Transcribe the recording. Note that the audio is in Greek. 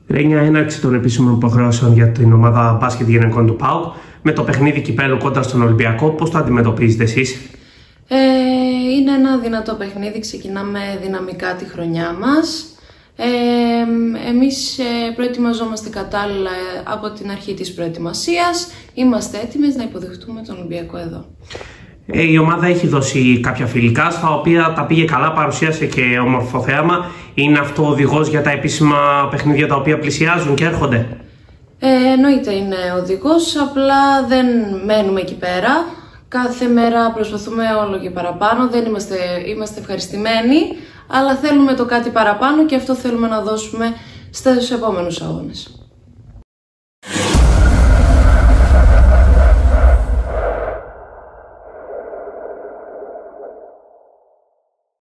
Ρένια, έναρξη των επίσημων υποχρεώσεων για την ομάδα μπάσκετ γυναικών του ΠΑΟΚ με το παιχνίδι κυπέλλου κόντρα στον Ολυμπιακό. Πώς το αντιμετωπίζετε εσείς? Είναι ένα δυνατό παιχνίδι, ξεκινάμε δυναμικά τη χρονιά μας. Εμείς προετοιμαζόμαστε κατάλληλα από την αρχή της προετοιμασίας. Είμαστε έτοιμες να υποδεχτούμε τον Ολυμπιακό εδώ. Η ομάδα έχει δώσει κάποια φιλικά στα οποία τα πήγε καλά, παρουσίασε και όμορφο θέαμα. Είναι αυτό οδηγός για τα επίσημα παιχνίδια τα οποία πλησιάζουν και έρχονται? Εννοείται είναι οδηγός, απλά δεν μένουμε εκεί πέρα. Κάθε μέρα προσπαθούμε όλο και παραπάνω, είμαστε ευχαριστημένοι, αλλά θέλουμε το κάτι παραπάνω και αυτό θέλουμε να δώσουμε στους επόμενους αγώνες.